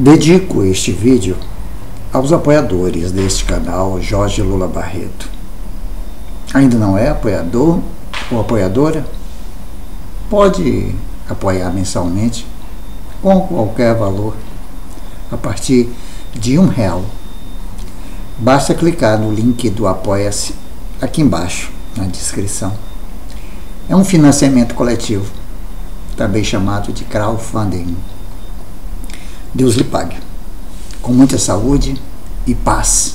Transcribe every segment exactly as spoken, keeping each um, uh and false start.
Dedico este vídeo aos apoiadores deste canal Jorge Lula Barreto. Ainda não é apoiador ou apoiadora? Pode apoiar mensalmente com qualquer valor a partir de um real. Basta clicar no link do Apoia-se aqui embaixo na descrição. É um financiamento coletivo, também chamado de crowdfunding. Deus lhe pague, com muita saúde e paz.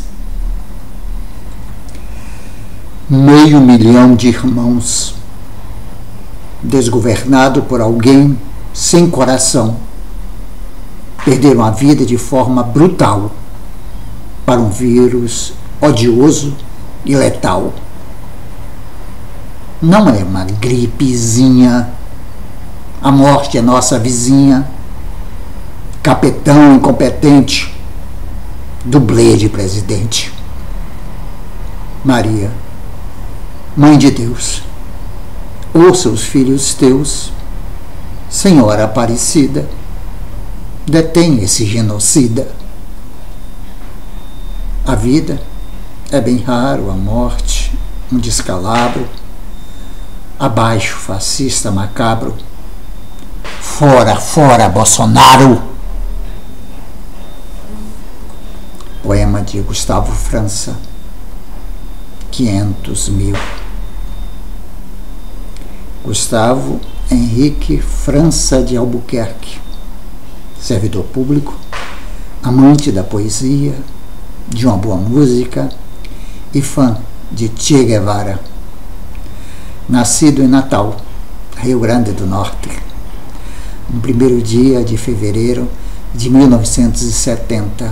Meio milhão de irmãos, desgovernado por alguém sem coração, perderam a vida de forma brutal para um vírus odioso e letal. Não é uma gripezinha, a morte é nossa vizinha, capetão incompetente, dublê de presidente. Maria, Mãe de Deus, ouça os filhos teus, Senhora Aparecida, detém esse genocida. A vida é bem raro, a morte, um descalabro, abaixo fascista macabro, fora, fora Bolsonaro. Poema de Gustavo França, quinhentos mil. Gustavo Henrique França de Albuquerque, servidor público, amante da poesia, de uma boa música e fã de Che Guevara. Nascido em Natal, Rio Grande do Norte, no primeiro dia de fevereiro de mil novecentos e setenta.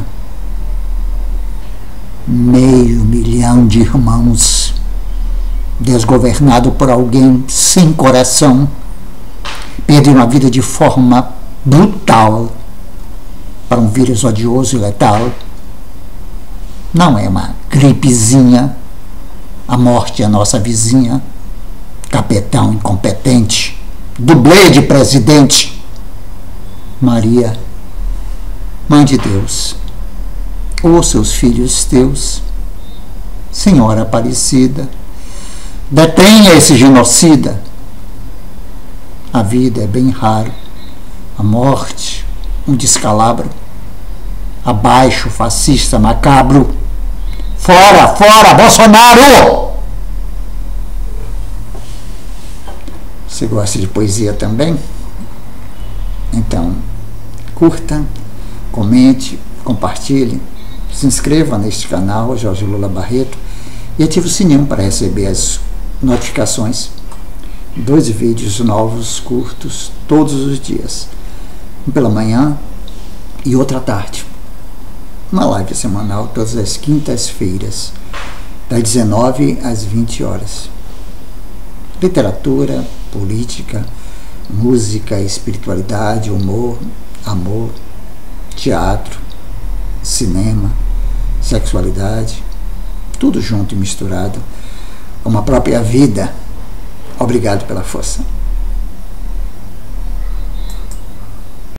Meio milhão de irmãos, desgovernado por alguém sem coração, perderam a vida de forma brutal para um vírus odioso e letal. Não é uma gripezinha, a morte é nossa vizinha, capetão incompetente, dublê de presidente. Maria, Mãe de Deus, ouça os filhos teus, Senhora Aparecida, detenha esse genocida. A vida é bem raro, a morte, um descalabro, abaixo fascista macabro, fora, fora Bolsonaro! Você gosta de poesia também? Então, curta, comente, compartilhe, se inscreva neste canal Jorge Lula Barreto e ative o sininho para receber as notificações. Dois vídeos novos, curtos, todos os dias. Um pela manhã e outra à tarde. Uma live semanal todas as quintas-feiras, das dezenove às vinte horas. Literatura, política, música, espiritualidade, humor, amor, teatro, cinema, sexualidade, tudo junto e misturado, uma própria vida. Obrigado pela força.